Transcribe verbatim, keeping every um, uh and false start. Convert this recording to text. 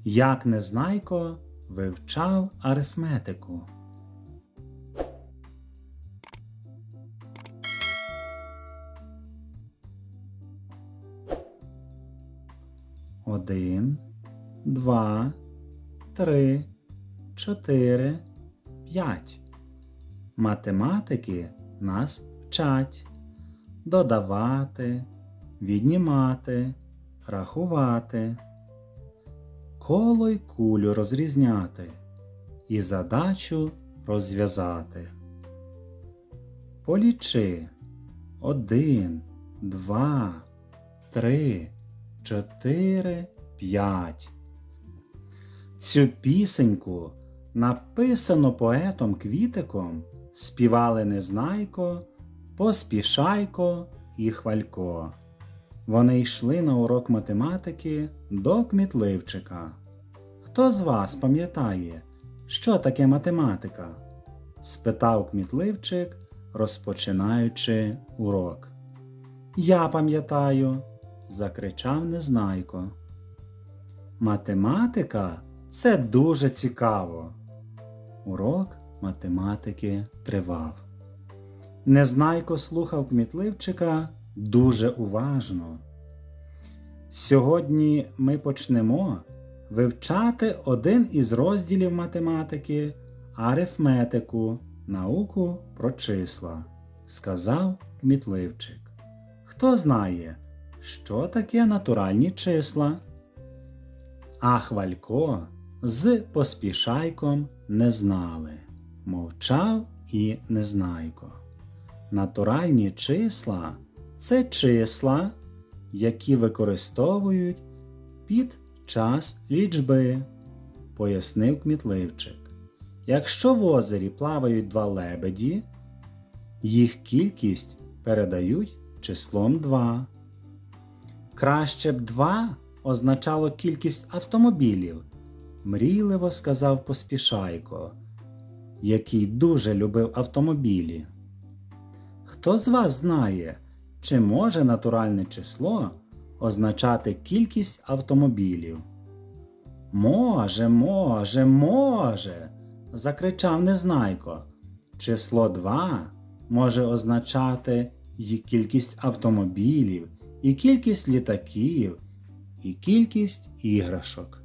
Як Незнайко вивчав арифметику. Один, два, три, чотири, п'ять. Математики нас вчать додавати, віднімати, рахувати, коло й кулю розрізняти і задачу розв'язати. Полічи один, два, три, чотири, п'ять. Цю пісеньку, написану поетом Квітиком, співали Незнайко, Поспішайко і Хвалько. Вони йшли на урок математики до Кмітливчика. Хто з вас пам'ятає, що таке математика? Спитав Кмітливчик, розпочинаючи урок. Я пам'ятаю, закричав Незнайко. Математика – це дуже цікаво. Урок математики тривав. Незнайко слухав Кмітливчика дуже уважно. Сьогодні ми почнемо вивчати один із розділів математики – арифметику, науку про числа, сказав Кмітливчик. Хто знає, що таке натуральні числа? А Хвалько з Поспішайком не знали. Мовчав і Незнайко. Натуральні числа – це числа, які використовують під час лічби, пояснив Кмітливчик. Якщо в озері плавають два лебеді, їх кількість передають числом два. Краще б два означало кількість автомобілів, мрійливо сказав Поспішайко, який дуже любив автомобілі. Хто з вас знає, чи може натуральне число означати кількість автомобілів? Може, може, може, закричав Незнайко. Число два може означати і кількість автомобілів, і кількість літаків, і кількість іграшок.